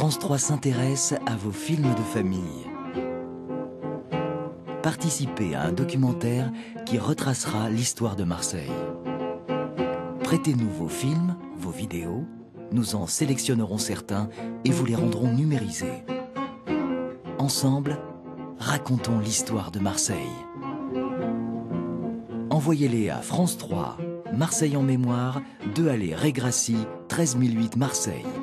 France 3 s'intéresse à vos films de famille. Participez à un documentaire qui retracera l'histoire de Marseille. Prêtez-nous vos films, vos vidéos, nous en sélectionnerons certains et vous les rendrons numérisés. Ensemble, racontons l'histoire de Marseille. Envoyez-les à France 3, Marseille en mémoire, 2 allées Ré Gracie, 13 008 Marseille.